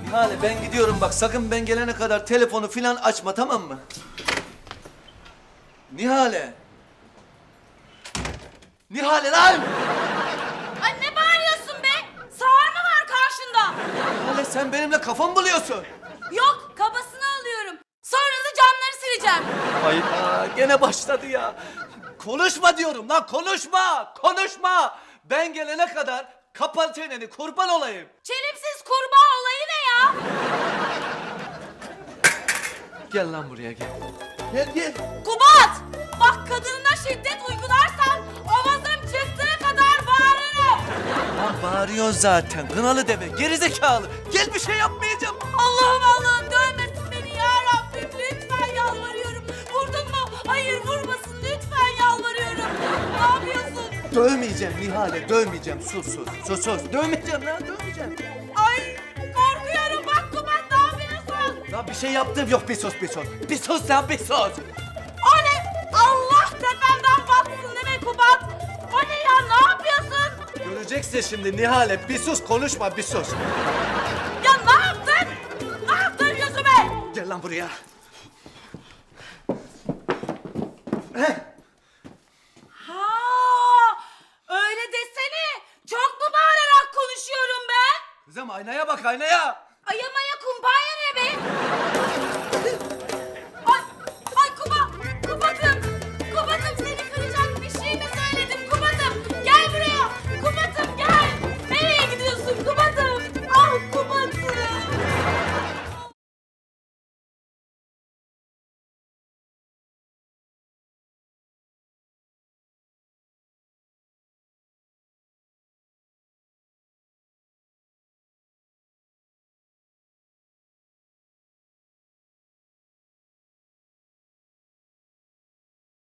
Nihale ben gidiyorum bak, sakın ben gelene kadar telefonu filan açma, tamam mı? Nihale. Nihale lan! Ay ne bağırıyorsun be? Sağır mı var karşında? Nihale sen benimle kafamı buluyorsun. Yok, kabasını alıyorum. Sonra da camları sileceğim. Hayda gene başladı ya. Konuşma diyorum lan, konuşma! Konuşma! Ben gelene kadar kapat çeneni, kurban olayım. Çelimsiz kurbağa olayı ne ya? Gel lan buraya gel. Gel gel. Kubat! Bak kadınına şiddet uygularsan avazım çıktığı kadar bağırırım. Lan bağırıyorsun zaten, kınalı deve, gerizekalı. Gel, bir şey yapmayacağım. Allah'ım dövmesin beni ya Rabbim. Lütfen yalvarıyorum. Vurdun mu? Hayır vurmasın. Lütfen yalvarıyorum. Ne yapıyorsun? Dövmeyeceğim Nihale, dövmeyeceğim. Sus. Dövmeyeceğim lan, dövmeyeceğim. Ay korkuyorum. Bak Kubat ne yapıyorsun? Lan bir şey yaptım yok, bir sus. Bir sus lan, bir sus. O ne? Allah tepemden batsın değil mi Kubat? O ne ya? Ne yapıyorsun? Göreceksin şimdi Nihale, bir sus, konuşma, bir sus. Ya ne yaptın? Ne yaptın yüzüme? Gel lan buraya. Ha, öyle desene. Çok mu bağırarak konuşuyorum ben? Kızım aynaya bak, aynaya. Ayamaya kumpanya ne be?